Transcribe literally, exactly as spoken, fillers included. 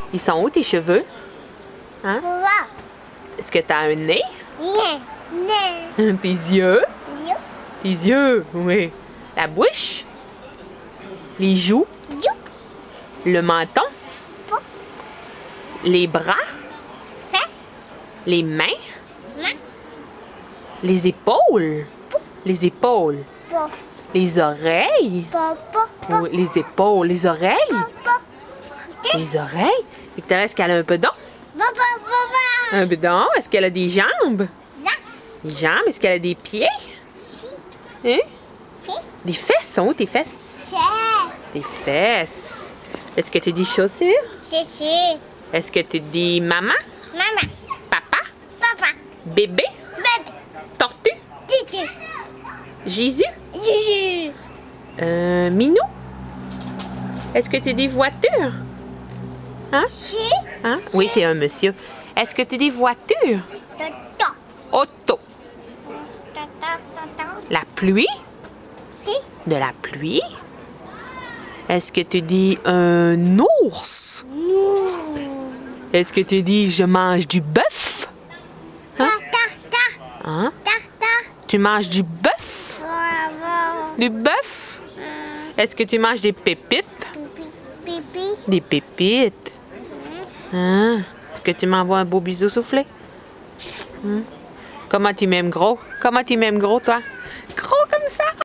Ils sont où tes cheveux? Hein? Là. Est-ce que tu as un nez? Né. Né. Tes yeux? Yo. Tes yeux, oui. La bouche? Les joues? Yo. Le menton? Po. Les bras? Fait. Les mains? Ma. Les épaules? Les épaules. Po. Les oreilles? Po. Po. Po. Oui, les épaules. Les oreilles? Po. Les oreilles? Victoria, est-ce qu'elle a un bedon? Ba. Ba. Ba. Un bedon? Est-ce qu'elle a des jambes? Là. Des jambes? Est-ce qu'elle a des pieds? Hein? Fi. Des fesses? Sont où tes fesses? Fait. Tes fesses. Est-ce que tu dis chaussures? C'est sûr. Est-ce que tu dis maman? Maman. Papa? Papa. Bébé? Bébé. Tortue? Titi. Jésus? Juju. Euh, Minou? Est-ce que tu dis voiture? Hein? Si. Hein? Oui, c'est un monsieur. Est-ce que tu dis voiture? Toto. Auto. Ta ta ta ta. La pluie? Fi. De la pluie? Est-ce que tu dis un ours? Nous. Est-ce que tu dis je mange du bœuf? Ta ta ta. Hein? Ta ta. Tu manges du bœuf? Bravo. Du bœuf? Hum. Est-ce que tu manges des pépites? Pipi. Pipi. Des pépites. Hein? Est-ce que tu m'envoies un beau bisou soufflé? Hein? Comment tu m'aimes gros? Comment tu m'aimes gros, toi? Gros comme ça?